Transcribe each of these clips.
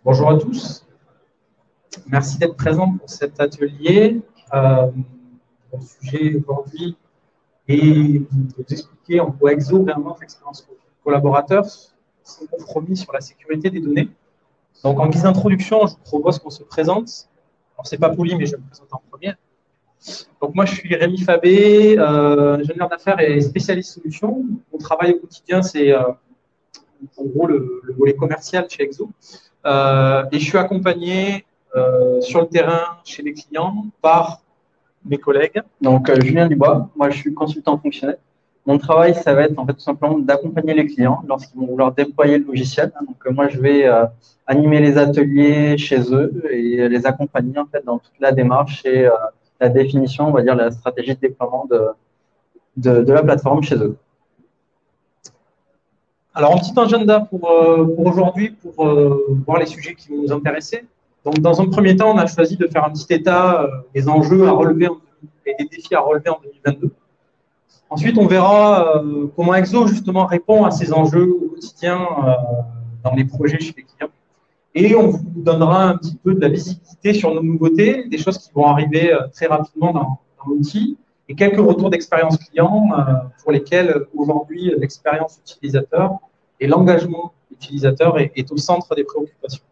Bonjour à tous. Merci d'être présents pour cet atelier. Le sujet aujourd'hui est de vous expliquer en quoi EXO réinvente l'expérience collaborateur sans compromis sur la sécurité des données. Donc, en guise d'introduction, je vous propose qu'on se présente. Alors, c'est pas poli, mais je vais me présenter en premier. Donc, moi, je suis Rémi Fabé, ingénieur d'affaires et spécialiste solutions. Mon travail au quotidien, c'est en gros le volet commercial chez EXO. Et je suis accompagné sur le terrain chez les clients par mes collègues. Donc, Julien Dubois, moi je suis consultant fonctionnel. Mon travail, ça va être en fait tout simplement d'accompagner les clients lorsqu'ils vont vouloir déployer le logiciel. Donc, moi je vais animer les ateliers chez eux et les accompagner en fait dans toute la démarche et la définition, on va dire, la stratégie de déploiement de la plateforme chez eux. Alors, un petit agenda pour aujourd'hui, pour voir les sujets qui vont nous intéresser. Donc, dans un premier temps, on a choisi de faire un petit état des enjeux à relever et des défis à relever en 2022. Ensuite, on verra comment EXO, justement, répond à ces enjeux au quotidien dans les projets chez les clients. Et on vous donnera un petit peu de la visibilité sur nos nouveautés, des choses qui vont arriver très rapidement dans l'outil, et quelques retours d'expérience client pour lesquels aujourd'hui l'expérience utilisateur et l'engagement utilisateur est au centre des préoccupations.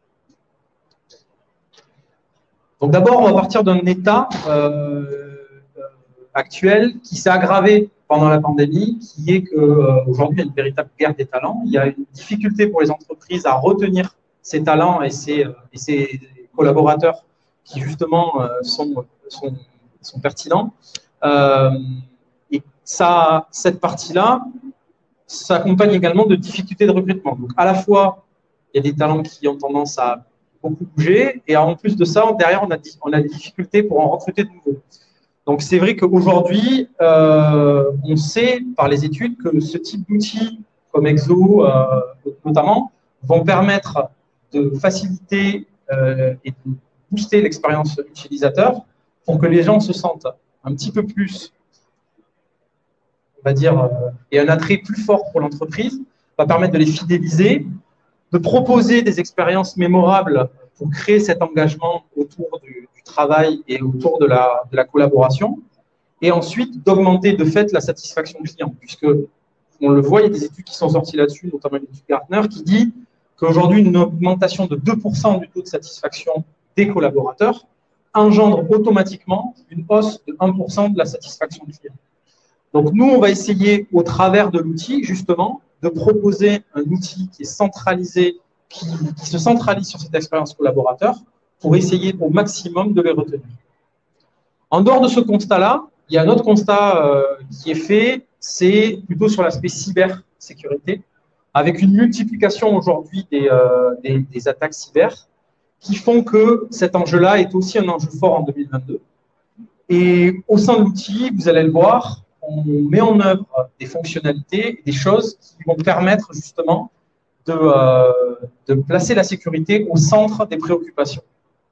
Donc d'abord, on va partir d'un état actuel qui s'est aggravé pendant la pandémie, qui est qu'aujourd'hui, il y a une véritable guerre des talents. Il y a une difficulté pour les entreprises à retenir ces talents et ces collaborateurs qui, justement, sont pertinents. Et ça, cette partie-là s'accompagne également de difficultés de recrutement. Donc, à la fois, il y a des talents qui ont tendance à beaucoup bouger, et en plus de ça, derrière, on a des difficultés pour en recruter de nouveaux. Donc, c'est vrai qu'aujourd'hui, on sait par les études que ce type d'outils, comme EXO notamment, vont permettre de faciliter et de booster l'expérience utilisateur pour que les gens se sentent un petit peu plus, on va dire, et un attrait plus fort pour l'entreprise, va permettre de les fidéliser, de proposer des expériences mémorables pour créer cet engagement autour du travail et autour de la collaboration, et ensuite d'augmenter de fait la satisfaction client, puisque on le voit, il y a des études qui sont sorties là-dessus, notamment une étude Gartner, qui dit qu'aujourd'hui, une augmentation de 2% du taux de satisfaction des collaborateurs engendre automatiquement une hausse de 1% de la satisfaction client. Donc, nous, on va essayer, au travers de l'outil, justement, de proposer un outil qui est centralisé, qui se centralise sur cette expérience collaborateur pour essayer au maximum de les retenir. En dehors de ce constat-là, il y a un autre constat qui est fait, c'est plutôt sur l'aspect cybersécurité, avec une multiplication aujourd'hui des attaques cyber qui font que cet enjeu-là est aussi un enjeu fort en 2022. Et au sein de l'outil, vous allez le voir, on met en œuvre des fonctionnalités, des choses qui vont permettre justement de placer la sécurité au centre des préoccupations.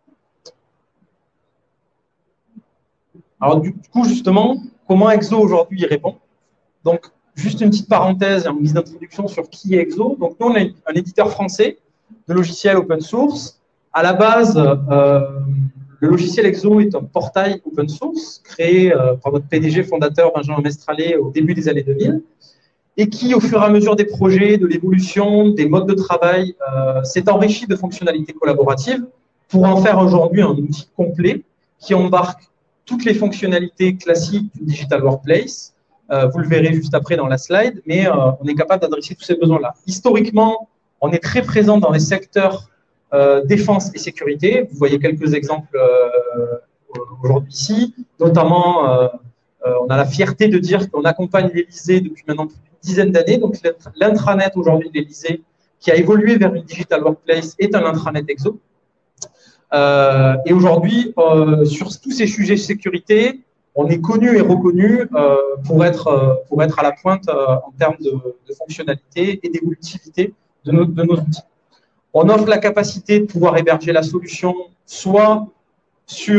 Alors du coup, justement, comment EXO aujourd'hui y répond? Donc, juste une petite parenthèse en guise d'introduction sur qui est EXO. Donc, nous, on est un éditeur français de logiciels open source. À la base, le logiciel EXO est un portail open source créé par notre PDG fondateur Benjamin Mestralet au début des années 2000 et qui, au fur et à mesure des projets, de l'évolution, des modes de travail, s'est enrichi de fonctionnalités collaboratives pour en faire aujourd'hui un outil complet qui embarque toutes les fonctionnalités classiques du Digital Workplace. Vous le verrez juste après dans la slide, mais on est capable d'adresser tous ces besoins-là. Historiquement, on est très présent dans les secteurs défense et sécurité. Vous voyez quelques exemples aujourd'hui ici, notamment on a la fierté de dire qu'on accompagne l'Élysée depuis maintenant plus d'une dizaine d'années. Donc l'intranet aujourd'hui de l'Élysée, qui a évolué vers une Digital Workplace, est un intranet EXO. Et aujourd'hui, sur tous ces sujets de sécurité, on est connu et reconnu pour être à la pointe en termes de fonctionnalité et d'évolutivité de nos outils. On offre la capacité de pouvoir héberger la solution soit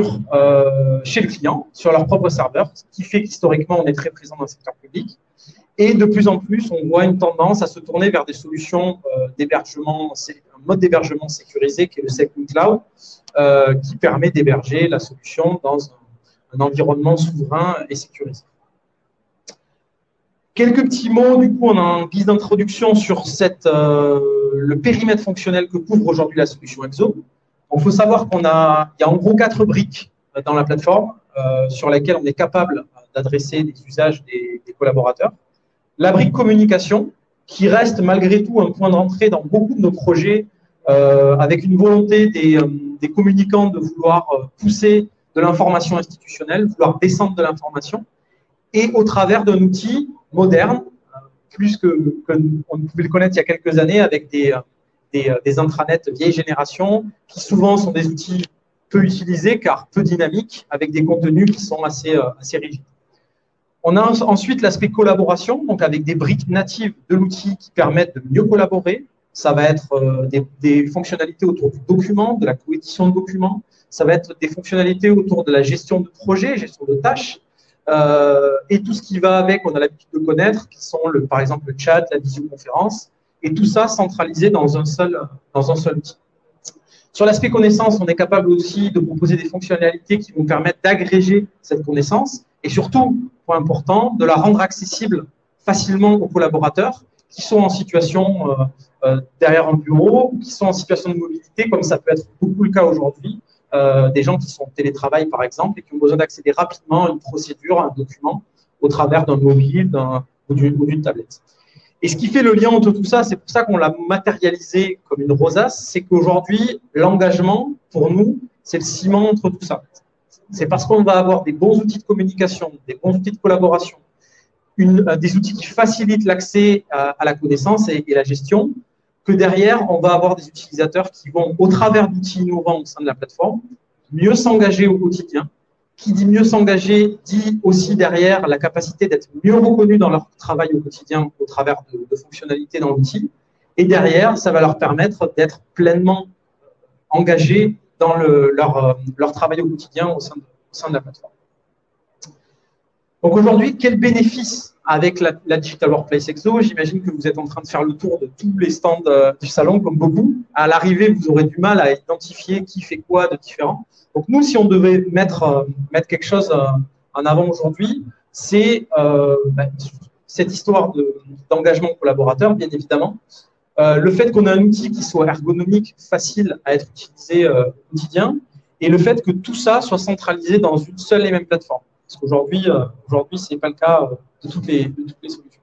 chez le client, sur leur propre serveur, ce qui fait qu'historiquement, on est très présent dans le secteur public, Et de plus en plus, on voit une tendance à se tourner vers des solutions d'hébergement, un mode d'hébergement sécurisé qui est le SecNumCloud, qui permet d'héberger la solution dans un environnement souverain et sécurisé. Quelques petits mots, du coup, on a en guise d'introduction sur le périmètre fonctionnel que couvre aujourd'hui la solution EXO. Il faut savoir qu'il y a en gros 4 briques dans la plateforme sur lesquelles on est capable d'adresser des usages des collaborateurs. La brique communication, qui reste malgré tout un point d'entrée dans beaucoup de nos projets, avec une volonté des communicants de vouloir pousser de l'information institutionnelle, vouloir descendre de l'information, et au travers d'un outil moderne, plus qu'on ne pouvait le connaître il y a quelques années, avec des intranets vieille génération, qui souvent sont des outils peu utilisés, car peu dynamiques, avec des contenus qui sont assez rigides. On a ensuite l'aspect collaboration, donc avec des briques natives de l'outil qui permettent de mieux collaborer. Ça va être des fonctionnalités autour du document, de la coédition de documents. Ça va être des fonctionnalités autour de la gestion de projets, gestion de tâches. Et tout ce qui va avec, on a l'habitude de connaître, qui sont par exemple le chat, la visioconférence, et tout ça centralisé dans un seul outil. Sur l'aspect connaissance, on est capable aussi de proposer des fonctionnalités qui vont permettre d'agréger cette connaissance, et surtout, point important, de la rendre accessible facilement aux collaborateurs qui sont en situation derrière un bureau, ou qui sont en situation de mobilité, comme ça peut être beaucoup le cas aujourd'hui, des gens qui sont en télétravail, par exemple, et qui ont besoin d'accéder rapidement à une procédure, à un document, au travers d'un mobile ou d'une tablette. Et ce qui fait le lien entre tout ça, c'est pour ça qu'on l'a matérialisé comme une rosace, c'est qu'aujourd'hui, l'engagement, pour nous, c'est le ciment entre tout ça. C'est parce qu'on va avoir des bons outils de communication, des bons outils de collaboration, des outils qui facilitent l'accès à la connaissance et la gestion, que derrière, on va avoir des utilisateurs qui vont, au travers d'outils innovants au sein de la plateforme, mieux s'engager au quotidien. Qui dit mieux s'engager, dit aussi derrière la capacité d'être mieux reconnus dans leur travail au quotidien au travers de fonctionnalités dans l'outil. Et derrière, ça va leur permettre d'être pleinement engagés dans leur travail au quotidien au sein de la plateforme. Donc aujourd'hui, quel bénéfice avec la Digital Workplace EXO? J'imagine que vous êtes en train de faire le tour de tous les stands du salon, comme beaucoup. À l'arrivée, vous aurez du mal à identifier qui fait quoi de différent. Donc nous, si on devait mettre quelque chose en avant aujourd'hui, c'est cette histoire d'engagement collaborateur, bien évidemment. Le fait qu'on ait un outil qui soit ergonomique, facile à être utilisé au quotidien, et le fait que tout ça soit centralisé dans une seule et même plateforme. Parce qu'aujourd'hui, ce n'est pas le cas de toutes les solutions.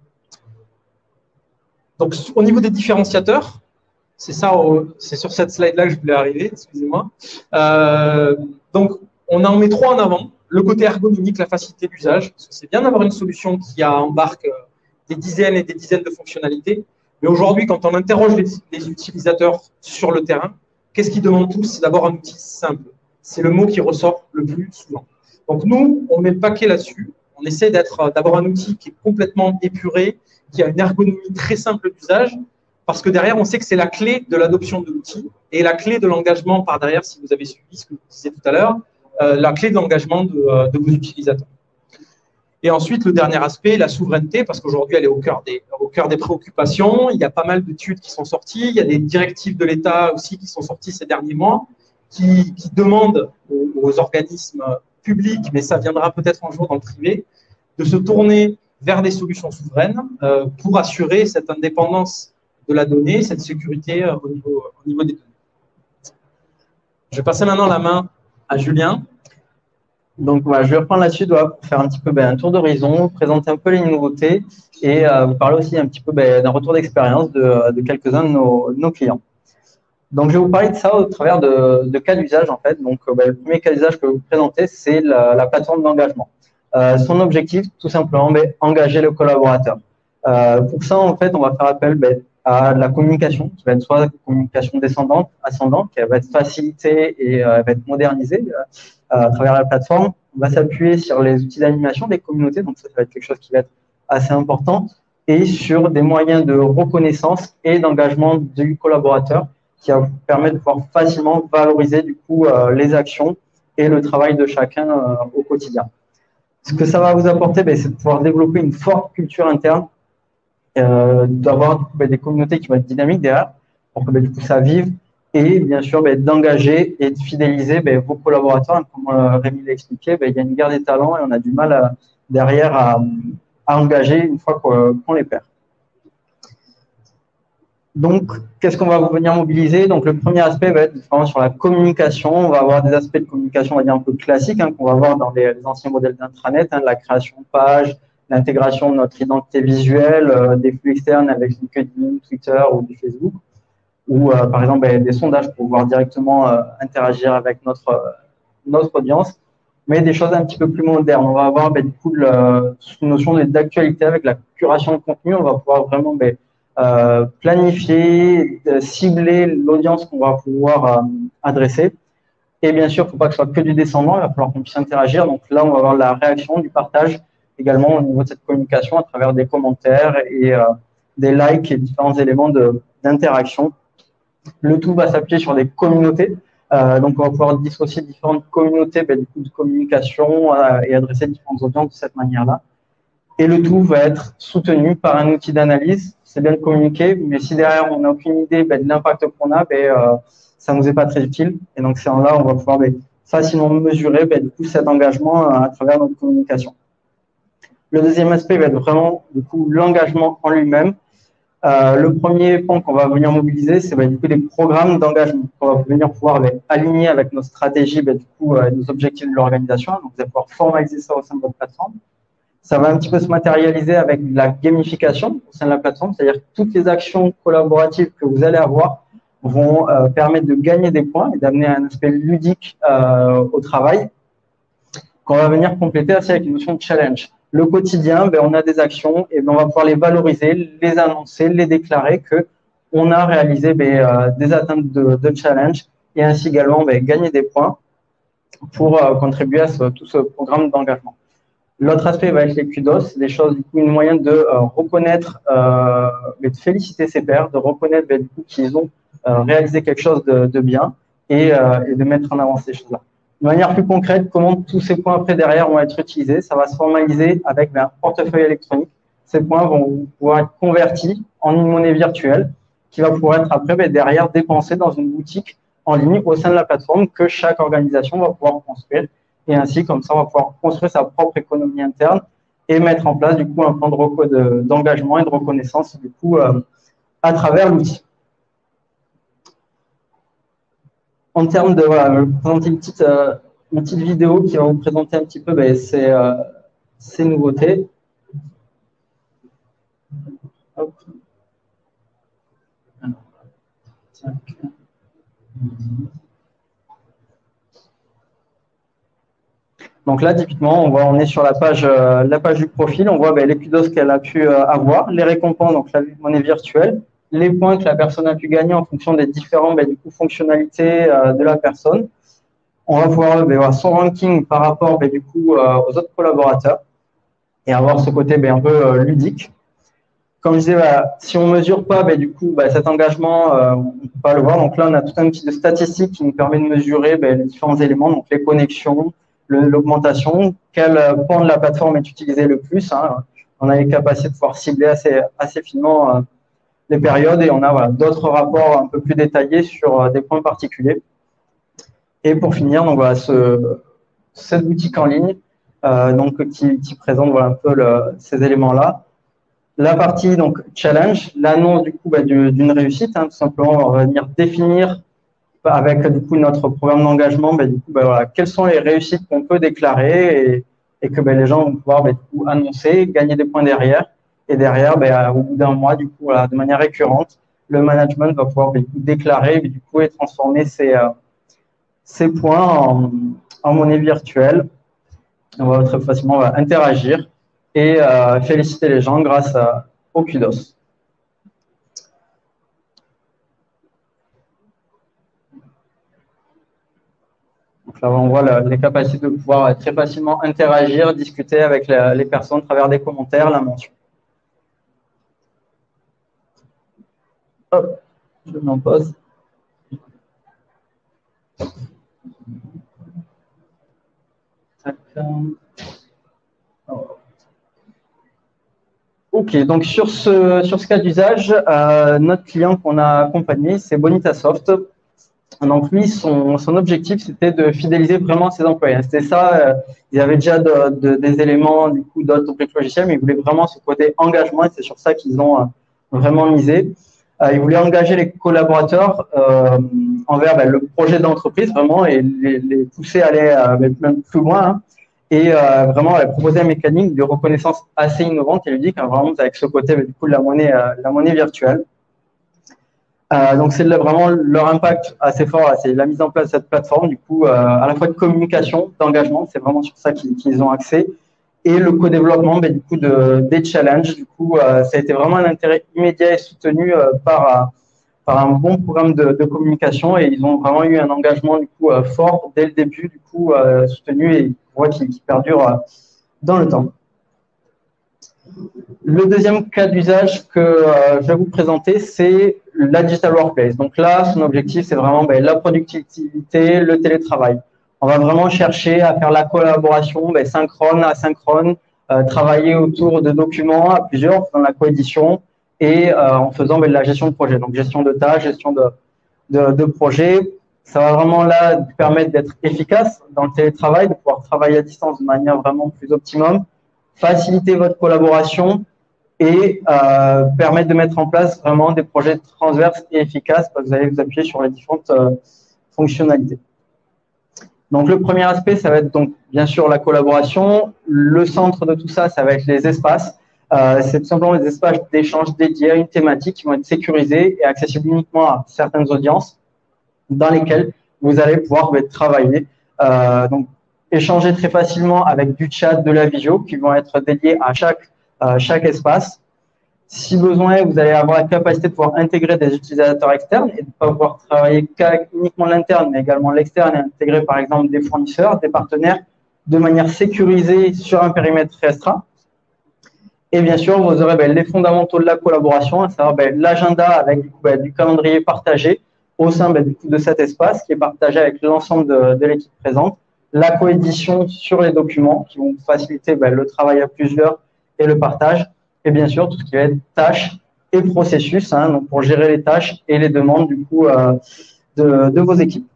Donc, au niveau des différenciateurs, c'est sur cette slide-là que je voulais arriver, excusez-moi. Donc, on en met 3 en avant. Le côté ergonomique, la facilité d'usage. C'est bien d'avoir une solution qui embarque des dizaines et des dizaines de fonctionnalités. Mais aujourd'hui, quand on interroge les utilisateurs sur le terrain, qu'est-ce qu'ils demandent tous? C'est d'avoir un outil simple. C'est le mot qui ressort le plus souvent. Donc nous, on met le paquet là-dessus. On essaie d'avoir un outil qui est complètement épuré, qui a une ergonomie très simple d'usage, parce que derrière, on sait que c'est la clé de l'adoption de l'outil et la clé de l'engagement par derrière, si vous avez suivi ce que je disais tout à l'heure, la clé de l'engagement de vos utilisateurs. Et ensuite, le dernier aspect, la souveraineté, parce qu'aujourd'hui, elle est au cœur des préoccupations. Il y a pas mal d'études qui sont sorties. Il y a des directives de l'État aussi qui sont sorties ces derniers mois, qui demandent aux organismes publics, mais ça viendra peut-être un jour dans le privé, de se tourner vers des solutions souveraines pour assurer cette indépendance de la donnée, cette sécurité au niveau des données. Je vais passer maintenant la main à Julien. Donc, voilà, je vais reprendre là-dessus pour faire un petit peu un tour d'horizon, présenter un peu les nouveautés et vous parler aussi un petit peu d'un retour d'expérience de quelques-uns de nos clients. Donc, je vais vous parler de ça au travers de cas d'usage, en fait. Donc, le premier cas d'usage que je vais vous présenter, c'est la plateforme d'engagement. Son objectif, tout simplement, engager le collaborateur. Pour ça, en fait, on va faire appel à la communication, qui va être soit communication descendante, ascendante, qui va être facilitée et va être modernisée à travers la plateforme. On va s'appuyer sur les outils d'animation des communautés, donc ça va être quelque chose qui va être assez important, et sur des moyens de reconnaissance et d'engagement du collaborateur qui va vous permettre de pouvoir facilement valoriser du coup les actions et le travail de chacun au quotidien. Ce que ça va vous apporter, c'est de pouvoir développer une forte culture interne, d'avoir des communautés qui vont être dynamiques derrière, pour que du coup ça vive, et bien sûr d'engager et de fidéliser vos collaborateurs. Comme Rémi l'a expliqué, il y a une guerre des talents et on a du mal derrière à engager une fois qu'on les perd. Donc, qu'est-ce qu'on va venir mobiliser? Donc, le premier aspect va être vraiment sur la communication. On va avoir des aspects de communication, on va dire, un peu classiques, qu'on va voir dans les anciens modèles d'intranet, la création de pages, l'intégration de notre identité visuelle, des flux externes avec LinkedIn, Twitter ou du Facebook, ou par exemple des sondages pour pouvoir directement interagir avec notre audience, mais des choses un petit peu plus modernes. On va avoir du coup une notion d'actualité avec la curation de contenu. On va pouvoir vraiment planifier, cibler l'audience qu'on va pouvoir adresser. Et bien sûr, il ne faut pas que ce soit que du descendant, il va falloir qu'on puisse interagir. Donc là, on va avoir la réaction, du partage également au niveau de cette communication à travers des commentaires et des likes et différents éléments d'interaction. Le tout va s'appuyer sur des communautés. Donc, on va pouvoir dissocier différentes communautés du coup, de communication et adresser différentes audiences de cette manière-là. Et le tout va être soutenu par un outil d'analyse. C'est bien de communiquer, mais si derrière on n'a aucune idée de l'impact qu'on a, ça ne nous est pas très utile. Et donc, c'est en là où on va pouvoir facilement mesurer du coup, cet engagement à travers notre communication. Le deuxième aspect va être vraiment du coup l'engagement en lui-même. Le premier point qu'on va venir mobiliser, c'est du coup des programmes d'engagement qu'on va venir pouvoir aligner avec nos stratégies, du coup, nos objectifs de l'organisation. Donc, vous allez pouvoir formaliser ça au sein de votre plateforme. Ça va un petit peu se matérialiser avec de la gamification au sein de la plateforme, c'est-à-dire que toutes les actions collaboratives que vous allez avoir vont permettre de gagner des points et d'amener un aspect ludique au travail, qu'on va venir compléter aussi avec une notion de challenge. Le quotidien, on a des actions et on va pouvoir les valoriser, les annoncer, les déclarer qu'on a réalisé des atteintes de challenge et ainsi également gagner des points pour contribuer à tout ce programme d'engagement. L'autre aspect va être les kudos, des choses, du coup, une moyen de reconnaître, de féliciter ses pairs, de reconnaître du coup qu'ils ont réalisé quelque chose de bien et de mettre en avant ces choses-là. De manière plus concrète, comment tous ces points après derrière vont être utilisés? Ça va se formaliser avec un portefeuille électronique. Ces points vont pouvoir être convertis en une monnaie virtuelle qui va pouvoir être après derrière dépensée dans une boutique en ligne au sein de la plateforme que chaque organisation va pouvoir construire. Et ainsi, comme ça, on va pouvoir construire sa propre économie interne et mettre en place du coup un plan d'engagement et de reconnaissance du coup à travers l'outil. En termes de, voilà, je vais vous présenter une petite vidéo qui va vous présenter un petit peu ces nouveautés. Hop. Donc là, typiquement, on est sur la page du profil. On voit les kudos qu'elle a pu avoir, les récompenses, donc la monnaie virtuelle, les points que la personne a pu gagner en fonction des différentes fonctionnalités de la personne. On va pouvoir voir son ranking par rapport du coup aux autres collaborateurs et avoir ce côté un peu ludique. Comme je disais, si on ne mesure pas du coup cet engagement, on ne peut pas le voir. Donc là, on a tout un petit de statistiques qui nous permet de mesurer les différents éléments, donc les connexions, l'augmentation, quel point de la plateforme est utilisé le plus. On a les capacités de pouvoir cibler assez finement les périodes et on a d'autres rapports un peu plus détaillés sur des points particuliers. Et pour finir, donc cette boutique en ligne qui présente un peu ces éléments-là. La partie donc challenge, l'annonce du coup d'une réussite, tout simplement, on va venir définir avec du coup notre programme d'engagement, voilà, quelles sont les réussites qu'on peut déclarer et que les gens vont pouvoir du coup annoncer, gagner des points derrière. Et derrière, au bout d'un mois, du coup, voilà, de manière récurrente, le management va pouvoir du coup, déclarer du coup, et transformer ces points en monnaie virtuelle. On va très facilement interagir et féliciter les gens grâce au kudos. Donc là, on voit les capacités de pouvoir très facilement interagir, discuter avec les personnes à travers des commentaires, la mention. Hop, je m'en pose. Ok, donc sur ce cas d'usage, notre client qu'on a accompagné, c'est Bonitasoft. Donc lui, son objectif, c'était de fidéliser vraiment ses employés. C'était ça, ils avaient déjà des éléments du coup d'autres briques logicielles, mais ils voulaient vraiment ce côté engagement et c'est sur ça qu'ils ont vraiment misé. Ils voulaient engager les collaborateurs envers le projet d'entreprise vraiment et les pousser à aller même plus loin. Hein, et vraiment proposer une mécanique de reconnaissance assez innovante et ludique, hein, vraiment avec ce côté du coup de la monnaie virtuelle. Donc c'est vraiment leur impact assez fort, c'est la mise en place de cette plateforme, du coup à la fois de communication, d'engagement, c'est vraiment sur ça qu'ils ont accès, et le co-développement du coup des challenges. Du coup ça a été vraiment un intérêt immédiat et soutenu par un bon programme de communication, et ils ont vraiment eu un engagement du coup fort dès le début, du coup soutenu et qui perdure dans le temps. Le deuxième cas d'usage que je vais vous présenter, c'est la digital workplace. Donc là, son objectif, c'est vraiment la productivité, le télétravail. On va vraiment chercher à faire la collaboration synchrone, asynchrone, travailler autour de documents à plusieurs, en faisant la coédition et en faisant de la gestion de projet. Donc gestion de tâches, gestion de projet. Ça va vraiment là permettre d'être efficace dans le télétravail, de pouvoir travailler à distance de manière vraiment plus optimum, faciliter votre collaboration et permettre de mettre en place vraiment des projets transverses et efficaces parce que vous allez vous appuyer sur les différentes fonctionnalités. Donc, le premier aspect, ça va être donc bien sûr la collaboration. Le centre de tout ça, ça va être les espaces. C'est tout simplement des espaces d'échange dédiés à une thématique qui vont être sécurisés et accessibles uniquement à certaines audiences dans lesquelles vous allez pouvoir travailler. Donc, échanger très facilement avec du chat, de la visio qui vont être dédiés à chaque espace. Si besoin, vous allez avoir la capacité de pouvoir intégrer des utilisateurs externes et de ne pas pouvoir travailler uniquement l'interne, mais également l'externe et intégrer par exemple des fournisseurs, des partenaires de manière sécurisée sur un périmètre restreint. Et bien sûr, vous aurez les fondamentaux de la collaboration, à savoir l'agenda avec du calendrier partagé au sein de cet espace qui est partagé avec l'ensemble de l'équipe présente. La coédition sur les documents qui vont faciliter le travail à plusieurs et le partage. Et bien sûr, tout ce qui va être tâches et processus, hein, donc pour gérer les tâches et les demandes du coup de vos équipes.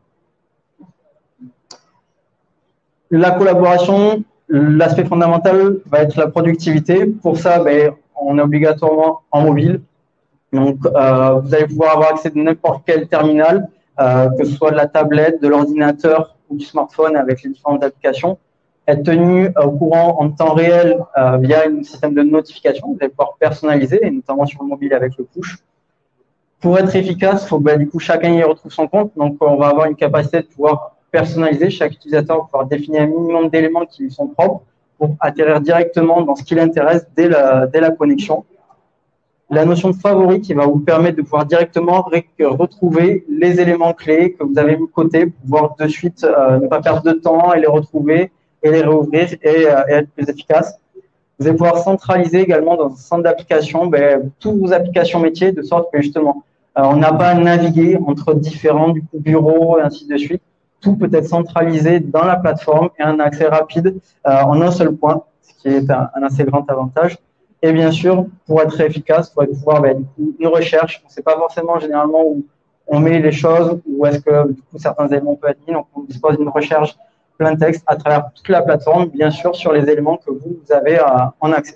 La collaboration, l'aspect fondamental va être la productivité. Pour ça, on est obligatoirement en mobile. Donc, vous allez pouvoir avoir accès à n'importe quel terminal, que ce soit de la tablette, de l'ordinateur ou du smartphone avec les différentes applications. Être tenu au courant en temps réel via un système de notification. Vous allez pouvoir personnaliser, et notamment sur le mobile avec le push. Pour être efficace, il faut du coup chacun y retrouve son compte. Donc, on va avoir une capacité de pouvoir personnaliser. Chaque utilisateur va pouvoir définir un minimum d'éléments qui lui sont propres pour atterrir directement dans ce qui l'intéresse dès la connexion. La notion de favori qui va vous permettre de pouvoir directement retrouver les éléments clés que vous avez mis de côté pour pouvoir de suite ne pas perdre de temps et les retrouver et les réouvrir et être plus efficace. Vous allez pouvoir centraliser également dans un centre d'application toutes vos applications métiers de sorte que justement on n'a pas à naviguer entre différents bureaux et ainsi de suite. Tout peut être centralisé dans la plateforme et un accès rapide en un seul point, ce qui est un assez grand avantage. Et bien sûr, pour être efficace, il faut pouvoir une recherche. On ne sait pas forcément généralement où on met les choses, où est-ce que du coup, certains éléments peuvent être mis. Donc, on dispose d'une recherche plein texte à travers toute la plateforme, bien sûr, sur les éléments que vous avez en accès.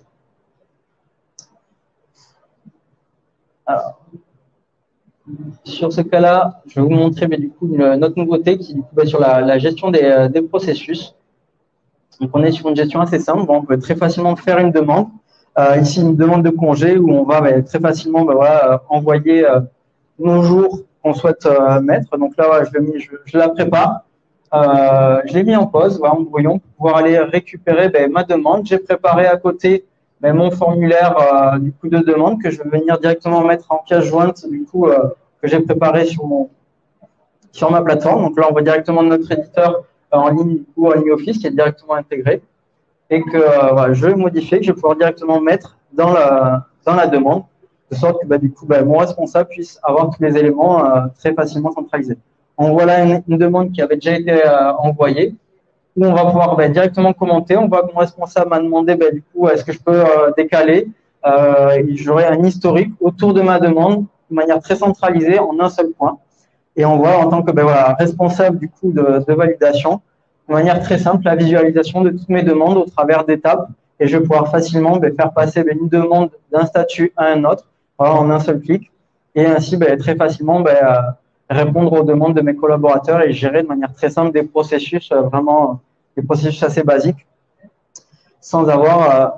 Alors, sur ce cas-là, je vais vous montrer du coup notre nouveauté qui est sur la gestion des processus. Donc, on est sur une gestion assez simple. On peut très facilement faire une demande. Ici, une demande de congé où on va très facilement envoyer nos jours qu'on souhaite mettre. Donc là, je la prépare. Je l'ai mis en pause, en brouillon, pour pouvoir aller récupérer ma demande. J'ai préparé à côté mon formulaire du coup de demande que je vais venir directement mettre en pièce jointe du coup que j'ai préparé sur ma plateforme. Donc là, on voit directement notre éditeur en ligne du coup en ligne Office qui est directement intégré et que je vais modifier, que je vais pouvoir directement mettre dans la demande, de sorte que du coup mon responsable puisse avoir tous les éléments très facilement centralisés. On voit là une demande qui avait déjà été envoyée, où on va pouvoir directement commenter. On voit que mon responsable m'a demandé du coup est-ce que je peux décaler j'aurai un historique autour de ma demande de manière très centralisée en un seul point. Et on voit en tant que responsable du coup de validation, de manière très simple, la visualisation de toutes mes demandes au travers d'étapes. Et je vais pouvoir facilement faire passer une demande d'un statut à un autre en un seul clic. Et ainsi très facilement répondre aux demandes de mes collaborateurs et gérer de manière très simple des processus, vraiment des processus assez basiques, sans avoir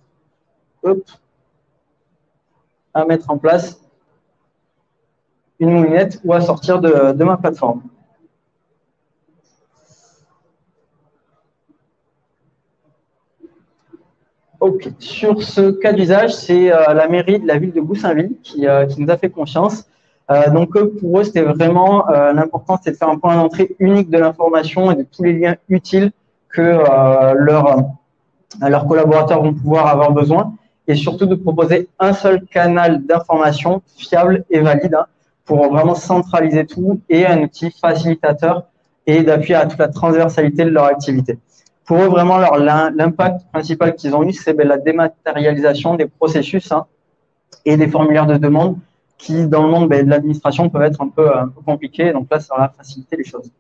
à mettre en place une moulinette ou à sortir de ma plateforme. Ok. Sur ce cas d'usage, c'est la mairie de la ville de Goussainville qui nous a fait confiance. Donc pour eux, c'était vraiment l'important, c'était de faire un point d'entrée unique de l'information et de tous les liens utiles que leurs collaborateurs vont pouvoir avoir besoin, et surtout de proposer un seul canal d'information fiable et valide pour vraiment centraliser tout, et un outil facilitateur et d'appui à toute la transversalité de leur activité. Pour eux, vraiment, l'impact principal qu'ils ont eu, c'est la dématérialisation des processus et des formulaires de demande qui, dans le monde de l'administration, peuvent être un peu compliqués. Donc là, ça va faciliter les choses.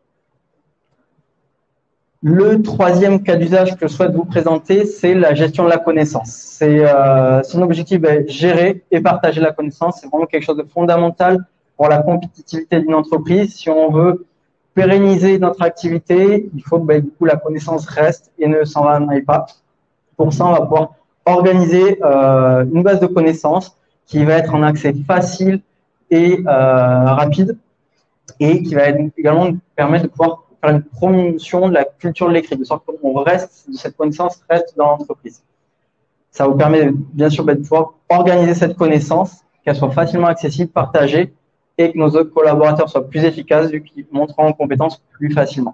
Le troisième cas d'usage que je souhaite vous présenter, c'est la gestion de la connaissance. C'est son objectif, gérer et partager la connaissance. C'est vraiment quelque chose de fondamental pour la compétitivité d'une entreprise. Si on veut pérenniser notre activité, il faut que du coup, la connaissance reste et ne s'en aille pas. Pour ça, on va pouvoir organiser une base de connaissances qui va être en accès facile et rapide, et qui va également nous permettre de pouvoir faire une promotion de la culture de l'écrit, de sorte qu'on reste, cette connaissance reste dans l'entreprise. Ça vous permet bien sûr de pouvoir organiser cette connaissance, qu'elle soit facilement accessible, partagée, et que nos autres collaborateurs soient plus efficaces vu qu'ils montreront en compétences plus facilement.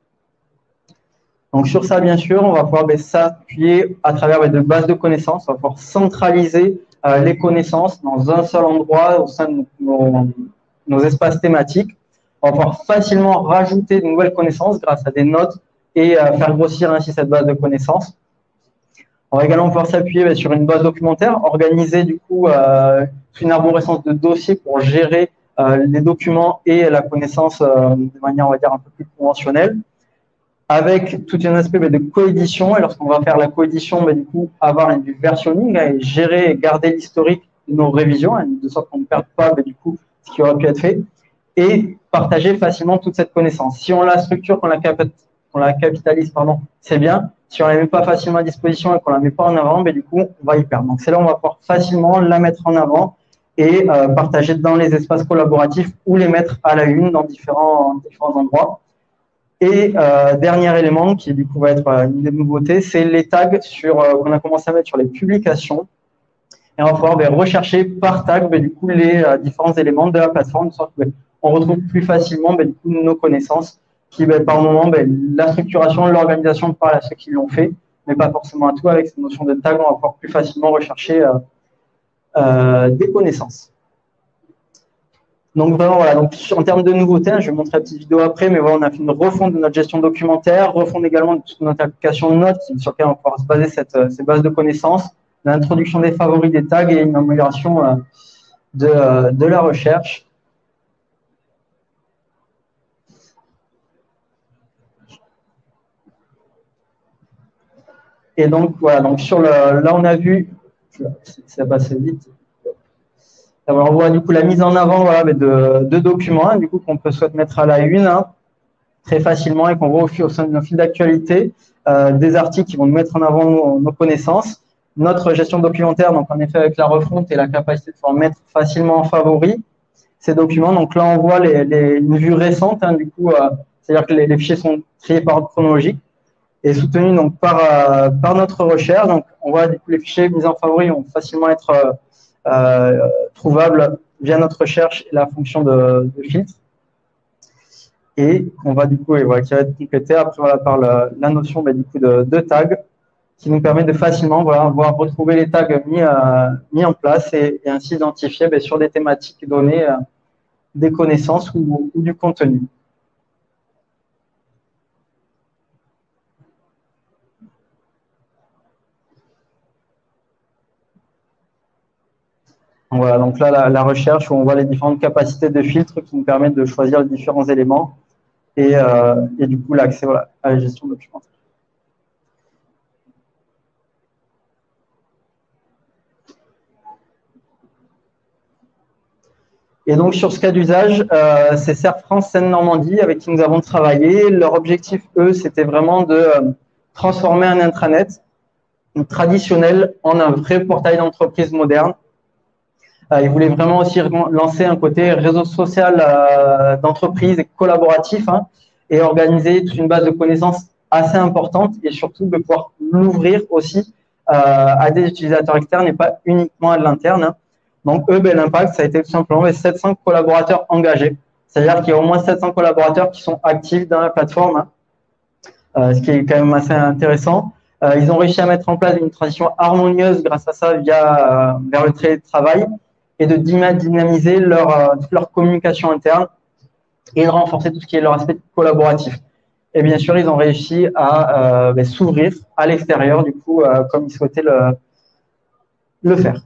Donc sur ça, bien sûr, on va pouvoir s'appuyer à travers de bases de connaissances, on va pouvoir centraliser les connaissances dans un seul endroit au sein de nos espaces thématiques. On va pouvoir facilement rajouter de nouvelles connaissances grâce à des notes et faire grossir ainsi cette base de connaissances. On va également pouvoir s'appuyer sur une base documentaire, organiser du coup une arborescence de dossiers pour gérer les documents et la connaissance de manière, on va dire, un peu plus conventionnelle, avec tout un aspect de coédition. Et lorsqu'on va faire la coédition, du coup, avoir du versionning et gérer et garder l'historique de nos révisions, de sorte qu'on ne perde pas du coup ce qui aurait pu être fait, et partager facilement toute cette connaissance. Si on la structure, qu'on la capitalise, c'est bien. Si on ne la met pas facilement à disposition et qu'on ne la met pas en avant, du coup, on va y perdre. Donc c'est là où on va pouvoir facilement la mettre en avant et partager dans les espaces collaboratifs ou les mettre à la une dans différents endroits. Et dernier élément qui du coup va être une des nouveautés, c'est les tags qu'on a commencé à mettre sur les publications. Et on va pouvoir rechercher par tag du coup les différents éléments de la plateforme, de sorte qu'on retrouve plus facilement du coup nos connaissances qui par moment la structuration, l'organisation parle à ceux qui l'ont fait, mais pas forcément à tout. Avec cette notion de tag, on va pouvoir plus facilement rechercher des connaissances. Donc vraiment, voilà, donc en termes de nouveautés, je vais montrer la petite vidéo après, mais voilà, on a fait une refonte de notre gestion documentaire, refonte également de toute notre application de notes sur laquelle on va pouvoir se baser ces bases de connaissances, l'introduction des favoris des tags et une amélioration de la recherche. Et donc voilà, donc là on a vu, ça passe vite. Alors, on voit du coup la mise en avant de documents du coup qu'on peut souhaiter mettre à la une très facilement, et qu'on voit au sein de nos fils d'actualité des articles qui vont nous mettre en avant nos connaissances. Notre gestion documentaire, donc en effet avec la refonte et la capacité de pouvoir mettre facilement en favori ces documents. Donc là on voit une vue récente, du coup, c'est-à-dire que les fichiers sont triés par ordre chronologique et soutenus donc par notre recherche. Donc on voit du coup les fichiers mis en favori vont facilement être trouvables via notre recherche et la fonction de filtre. Et on va du coup, qui va être complété après par la notion du coup de tag, qui nous permet de facilement voir retrouver les tags mis en place et ainsi identifier sur des thématiques données des connaissances ou du contenu. Voilà, donc là, la recherche où on voit les différentes capacités de filtre qui nous permettent de choisir les différents éléments et du coup l'accès voilà, à la gestion documentaire. Et donc, sur ce cas d'usage, c'est Serre France Seine-Normandie avec qui nous avons travaillé. Leur objectif, eux, c'était vraiment de transformer un intranet traditionnel en un vrai portail d'entreprise moderne. Ils voulaient vraiment aussi lancer un côté réseau social d'entreprise et collaboratif et organiser toute une base de connaissances assez importante et surtout de pouvoir l'ouvrir aussi à des utilisateurs externes et pas uniquement à de l'interne. Donc, eux, l'impact, ça a été tout simplement les 700 collaborateurs engagés. C'est-à-dire qu'il y a au moins 700 collaborateurs qui sont actifs dans la plateforme, ce qui est quand même assez intéressant. Ils ont réussi à mettre en place une transition harmonieuse grâce à ça vers le télétravail et de dynamiser toute leur communication interne et de renforcer tout ce qui est leur aspect collaboratif. Et bien sûr, ils ont réussi à s'ouvrir à l'extérieur, du coup, comme ils souhaitaient le faire.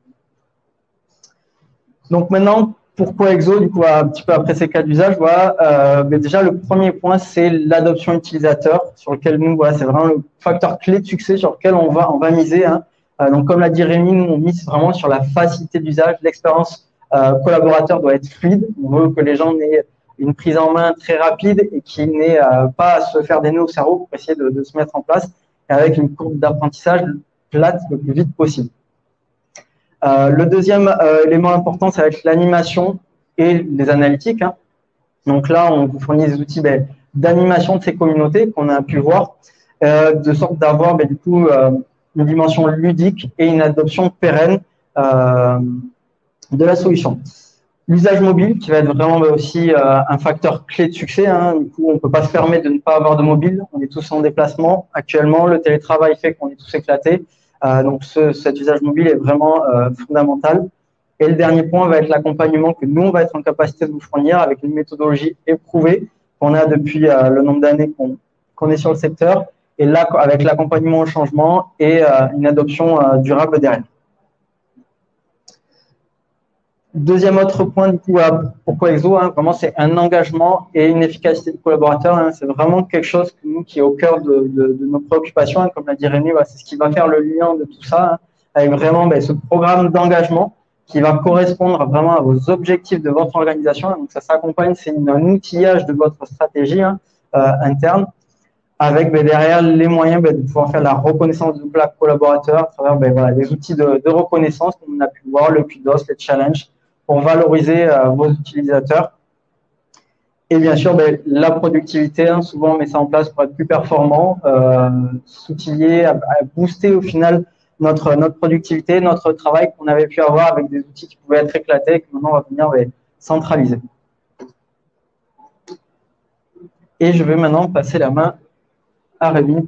Donc maintenant, pourquoi Exo, du coup, un petit peu après ces cas d'usage, voilà, déjà le premier point, c'est l'adoption utilisateur, sur lequel nous, voilà, c'est vraiment le facteur clé de succès sur lequel on va miser. Donc comme l'a dit Rémi, nous, on mise vraiment sur la facilité d'usage, l'expérience collaborateur doit être fluide. On veut que les gens aient une prise en main très rapide et qu'ils n'aient pas à se faire des nœuds au cerveau pour essayer de se mettre en place, et avec une courbe d'apprentissage plate le plus vite possible. Le deuxième élément important, ça va être l'animation et les analytiques. Donc là, on vous fournit des outils d'animation de ces communautés qu'on a pu voir, de sorte d'avoir du coup une dimension ludique et une adoption pérenne de la solution. L'usage mobile, qui va être vraiment aussi un facteur clé de succès. Du coup, on ne peut pas se permettre de ne pas avoir de mobile. On est tous en déplacement. Actuellement, le télétravail fait qu'on est tous éclatés. Donc, cet usage mobile est vraiment fondamental. Et le dernier point va être l'accompagnement que nous, on va être en capacité de vous fournir avec une méthodologie éprouvée qu'on a depuis le nombre d'années qu'on est sur le secteur. Et là, avec l'accompagnement au changement et une adoption durable derrière. Deuxième autre point, du coup, pourquoi Exo, vraiment, c'est un engagement et une efficacité de collaborateur. C'est vraiment quelque chose que nous, qui est au cœur de nos préoccupations. Comme l'a dit Rémi, c'est ce qui va faire le lien de tout ça, avec vraiment ce programme d'engagement qui va correspondre vraiment à vos objectifs de votre organisation. Donc, ça s'accompagne, c'est un outillage de votre stratégie interne, avec derrière les moyens de pouvoir faire la reconnaissance de la collaborateur à travers les outils de reconnaissance, comme on a pu voir, le QDOS, les challenges, pour valoriser vos utilisateurs. Et bien sûr, la productivité, souvent on met ça en place pour être plus performant, s'outiller, à booster au final notre productivité, notre travail qu'on avait pu avoir avec des outils qui pouvaient être éclatés et que maintenant on va venir centraliser. Et je vais maintenant passer la main à Rémi.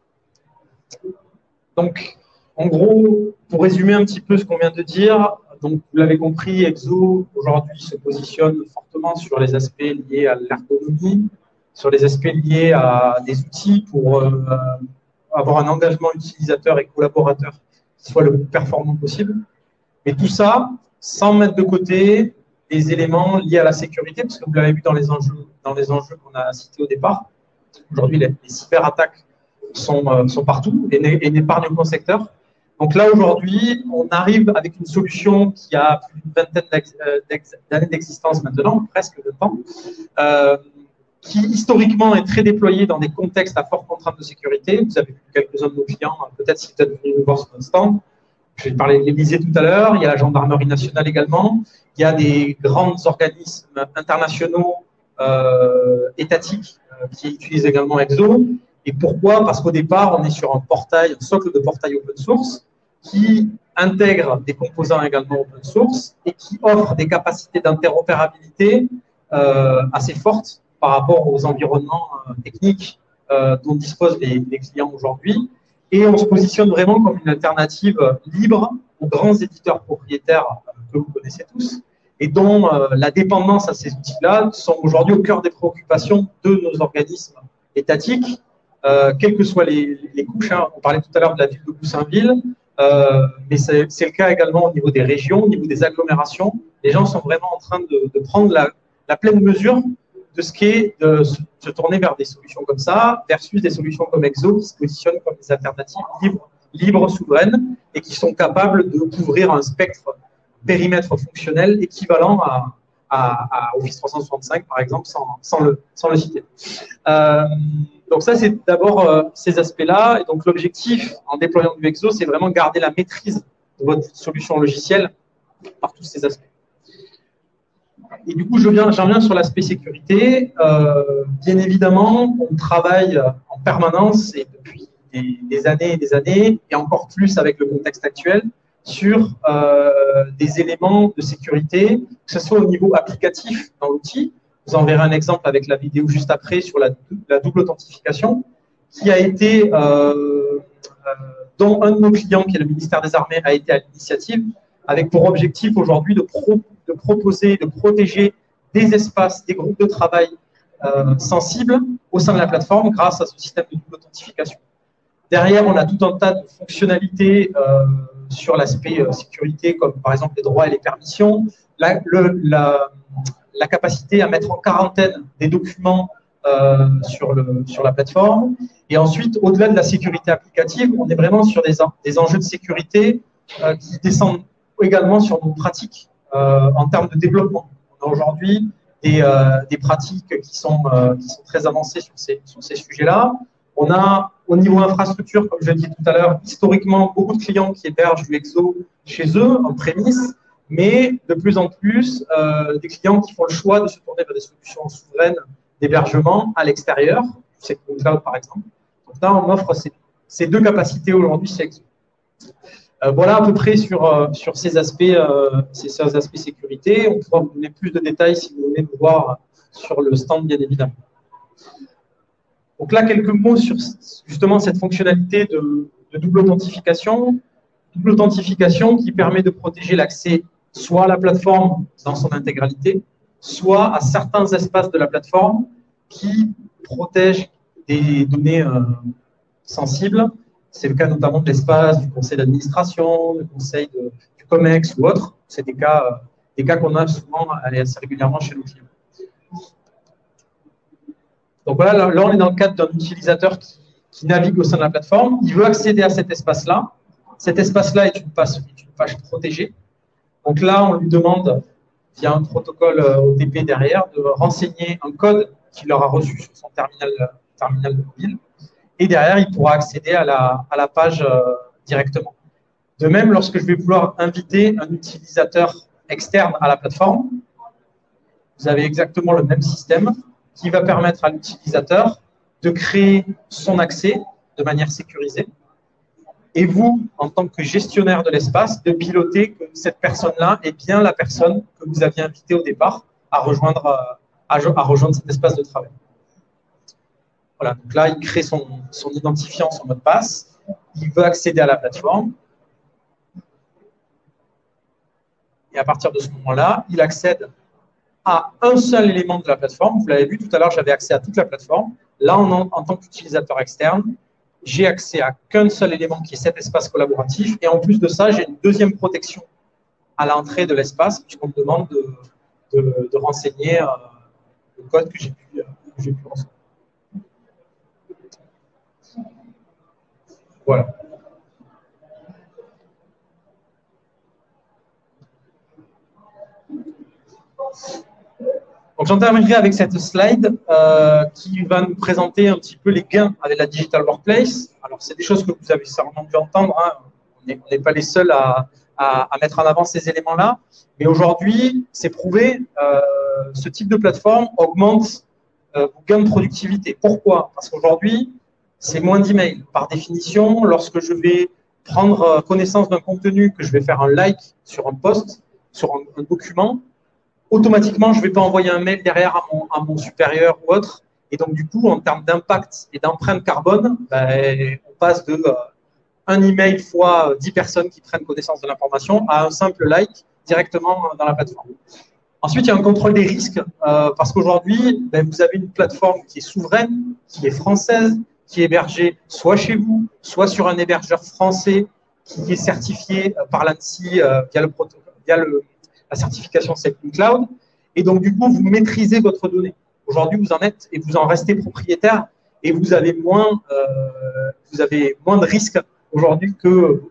Donc, en gros, pour résumer un petit peu ce qu'on vient de dire, donc vous l'avez compris, Exo aujourd'hui se positionne fortement sur les aspects liés à l'ergonomie, sur les aspects liés à des outils pour avoir un engagement utilisateur et collaborateur qui soit le plus performant possible. Et tout ça sans mettre de côté des éléments liés à la sécurité, parce que vous l'avez vu dans les enjeux qu'on a cités au départ. Aujourd'hui, les cyberattaques sont partout et n'épargnent aucun secteur. Donc là, aujourd'hui, on arrive avec une solution qui a plus d'une vingtaine d'années d'existence maintenant, presque 20 ans, qui historiquement est très déployée dans des contextes à forte contrainte de sécurité. Vous avez vu quelques-uns de nos clients, peut-être si vous êtes venus nous voir sur notre stand. Je vais parler de l'Élysée tout à l'heure, il y a la gendarmerie nationale également, il y a des grands organismes internationaux étatiques qui utilisent également Exo. Et pourquoi? Parce qu'au départ, on est sur un portail, un socle de portail open source qui intègre des composants également open source et qui offre des capacités d'interopérabilité assez fortes par rapport aux environnements techniques dont disposent les clients aujourd'hui. Et on se positionne vraiment comme une alternative libre aux grands éditeurs propriétaires que vous connaissez tous et dont la dépendance à ces outils-là sont aujourd'hui au cœur des préoccupations de nos organismes étatiques, quelles que soient les couches. On parlait tout à l'heure de la ville de Goussainville. mais c'est le cas également au niveau des régions, au niveau des agglomérations. Les gens sont vraiment en train de prendre la pleine mesure de ce qu'est de se tourner vers des solutions comme ça, versus des solutions comme Exo qui se positionnent comme des alternatives libres, souveraines, et qui sont capables de couvrir un spectre périmètre fonctionnel équivalent à Office 365, par exemple, sans le citer. Donc ça, c'est d'abord ces aspects-là. Et donc l'objectif, en déployant du Exo, c'est vraiment garder la maîtrise de votre solution logicielle par tous ces aspects. Et du coup, j'en viens sur l'aspect sécurité. Bien évidemment, on travaille en permanence et depuis des années et des années, et encore plus avec le contexte actuel, sur des éléments de sécurité, que ce soit au niveau applicatif dans l'outil. Vous en verrez un exemple avec la vidéo juste après sur la double authentification, qui a été, dont un de nos clients, qui est le ministère des Armées, a été à l'initiative, avec pour objectif aujourd'hui de proposer, de protéger des espaces, des groupes de travail sensibles au sein de la plateforme grâce à ce système de double authentification. Derrière, on a tout un tas de fonctionnalités sur l'aspect sécurité, comme par exemple les droits et les permissions, la capacité à mettre en quarantaine des documents sur la plateforme. Et ensuite, au-delà de la sécurité applicative, on est vraiment sur des enjeux de sécurité qui descendent également sur nos pratiques en termes de développement. On a aujourd'hui des pratiques qui sont très avancées sur ces sujets-là. On a, au niveau infrastructure, comme je l'ai dit tout à l'heure, historiquement, beaucoup de clients qui hébergent du Exo chez eux, en prémisse, mais de plus en plus, des clients qui font le choix de se tourner vers des solutions souveraines d'hébergement à l'extérieur, c'est Cloud par exemple. Donc là, on offre ces deux capacités aujourd'hui chez Exo. Voilà à peu près sur ces aspects sécurité. On pourra vous donner plus de détails si vous voulez nous voir sur le stand, bien évidemment. Donc là, quelques mots sur justement cette fonctionnalité de double authentification. Double authentification qui permet de protéger l'accès soit à la plateforme dans son intégralité, soit à certains espaces de la plateforme qui protègent des données sensibles. C'est le cas notamment de l'espace du conseil d'administration, du conseil du COMEX ou autre. C'est des cas qu'on a souvent assez régulièrement chez nos clients. Donc voilà, là, on est dans le cadre d'un utilisateur qui navigue au sein de la plateforme. Il veut accéder à cet espace-là. Cet espace-là est une page protégée. Donc là, on lui demande, via un protocole OTP derrière, de renseigner un code qu'il aura reçu sur son terminal mobile. Et derrière, il pourra accéder à la page directement. De même, lorsque je vais vouloir inviter un utilisateur externe à la plateforme, vous avez exactement le même système qui va permettre à l'utilisateur de créer son accès de manière sécurisée. Et vous, en tant que gestionnaire de l'espace, de piloter que cette personne-là est bien la personne que vous aviez invitée au départ à rejoindre cet espace de travail. Voilà, donc là, il crée son identifiant, son mot de passe. Il veut accéder à la plateforme. Et à partir de ce moment-là, il accède à un seul élément de la plateforme. Vous l'avez vu tout à l'heure, j'avais accès à toute la plateforme. Là, en tant qu'utilisateur externe, j'ai accès à qu'un seul élément qui est cet espace collaboratif. Et en plus de ça, j'ai une deuxième protection à l'entrée de l'espace, puisqu'on me demande de renseigner le code que j'ai pu recevoir. Voilà. Donc, j'en terminerai avec cette slide qui va nous présenter un petit peu les gains avec la Digital Workplace. Alors, c'est des choses que vous avez certainement dû entendre. Hein. On n'est pas les seuls à mettre en avant ces éléments-là. Mais aujourd'hui, c'est prouvé, ce type de plateforme augmente vos gains de productivité. Pourquoi? Parce qu'aujourd'hui, c'est moins d'emails. Par définition, lorsque je vais prendre connaissance d'un contenu, que je vais faire un like sur un post, sur un document, automatiquement, je ne vais pas envoyer un mail derrière à mon supérieur ou autre. Et donc, du coup, en termes d'impact et d'empreinte carbone, ben, on passe de un email fois 10 personnes qui prennent connaissance de l'information à un simple like directement dans la plateforme. Ensuite, il y a un contrôle des risques parce qu'aujourd'hui, ben, vous avez une plateforme qui est souveraine, qui est française, qui est hébergée soit chez vous, soit sur un hébergeur français qui est certifié par l'ANSSI via la certification Safety Cloud. Et donc, du coup, vous maîtrisez votre donnée. Aujourd'hui, vous en êtes et vous en restez propriétaire et vous avez moins de risques aujourd'hui que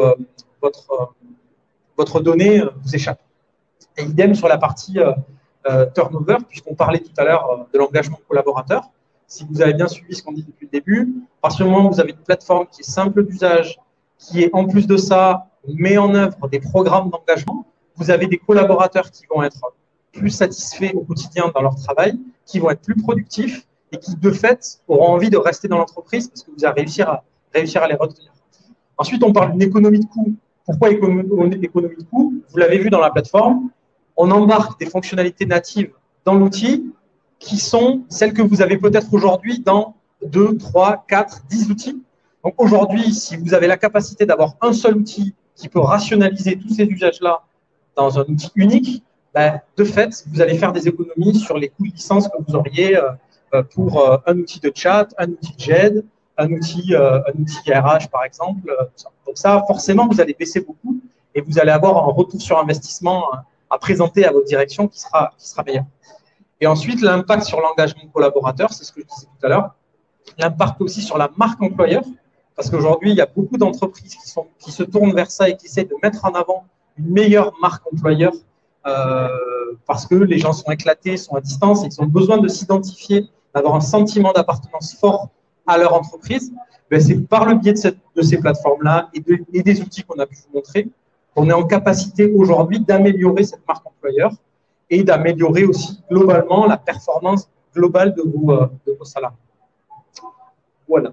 votre donnée vous échappe. Et idem sur la partie turnover, puisqu'on parlait tout à l'heure de l'engagement collaborateur. Si vous avez bien suivi ce qu'on dit depuis le début, à partir du moment où vous avez une plateforme qui est simple d'usage, qui est en plus de ça, met en œuvre des programmes d'engagement, vous avez des collaborateurs qui vont être plus satisfaits au quotidien dans leur travail, qui vont être plus productifs et qui, de fait, auront envie de rester dans l'entreprise parce que vous allez réussir à les retenir. Ensuite, on parle d'une économie de coût. Pourquoi économie de coût? Vous l'avez vu dans la plateforme, on embarque des fonctionnalités natives dans l'outil qui sont celles que vous avez peut-être aujourd'hui dans 2, 3, 4, 10 outils. Donc aujourd'hui, si vous avez la capacité d'avoir un seul outil qui peut rationaliser tous ces usages-là dans un outil unique, ben, de fait, vous allez faire des économies sur les coûts de licence que vous auriez pour un outil de chat, un outil de GED, un outil RH, par exemple. Donc ça, forcément, vous allez baisser beaucoup et vous allez avoir un retour sur investissement à présenter à votre direction qui sera meilleur. Et ensuite, l'impact sur l'engagement collaborateur, c'est ce que je disais tout à l'heure. L'impact aussi sur la marque employeur, parce qu'aujourd'hui, il y a beaucoup d'entreprises qui se tournent vers ça et qui essaient de mettre en avant une meilleure marque employeur parce que les gens sont éclatés, sont à distance et ils ont besoin de s'identifier, d'avoir un sentiment d'appartenance fort à leur entreprise. Ben, c'est par le biais de ces plateformes-là et des outils qu'on a pu vous montrer qu'on est en capacité aujourd'hui d'améliorer cette marque employeur et d'améliorer aussi globalement la performance globale de vos salariés. Voilà.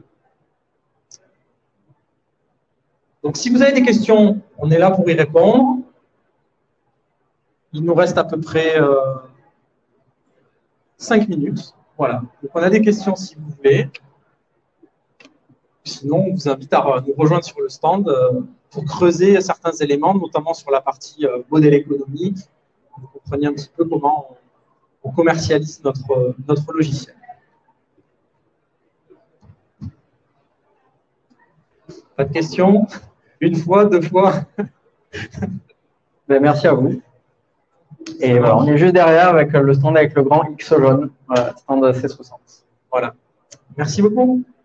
Donc, si vous avez des questions, on est là pour y répondre. Il nous reste à peu près 5 minutes. Voilà. Donc, on a des questions si vous voulez. Sinon, on vous invite à nous rejoindre sur le stand pour creuser certains éléments, notamment sur la partie modèle économique. Vous compreniez un petit peu comment on commercialise notre logiciel. Pas de questions? Une fois, deux fois? Ben, merci à vous. Et voilà, on est juste derrière avec le stand avec le grand X jaune, voilà, stand C60. Voilà. Merci beaucoup.